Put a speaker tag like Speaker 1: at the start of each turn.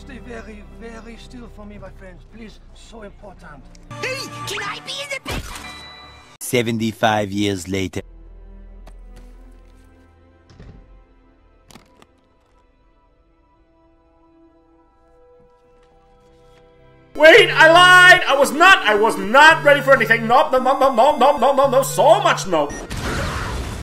Speaker 1: Stay very, very still for me, my friends. Please, so important.
Speaker 2: Hey, can I be in the picture?
Speaker 3: 75 years later.
Speaker 4: Wait, I lied! I was not ready for anything. No, so much no.